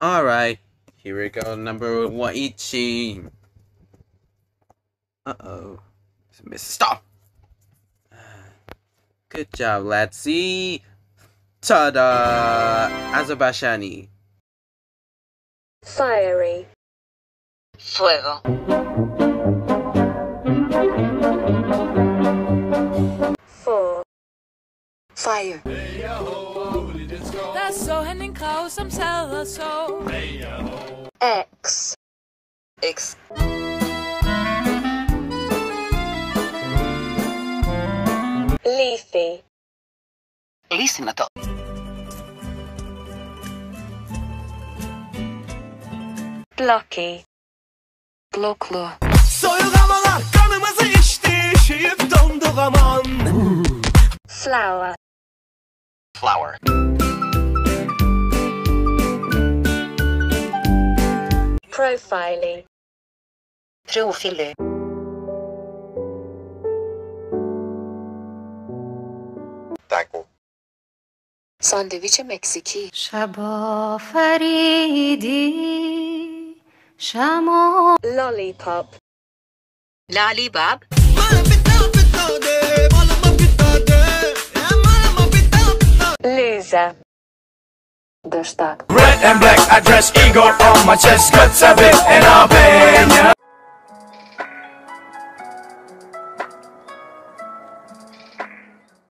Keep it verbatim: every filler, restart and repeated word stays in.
Alright, here we go, number one, Ichi. Uh-oh. Stop! Good job, let's see. Ta-da! Azerbaijani. Fiery. Fuego. Four. Fire. Der så han en krav, som sad og så. X. X. Leafy. Listnato. Blocky. Bloklu. Soyul amalar kanımızı içti, şişip donduk aman. Flower. Flower. Profile. Profile. Taco. Sandviç Meksiki. شبا فریدی شما Lollipop. Lollipop. Loser. Dështak. Red and black, I dress ego on my chest, guts a bit in Albania.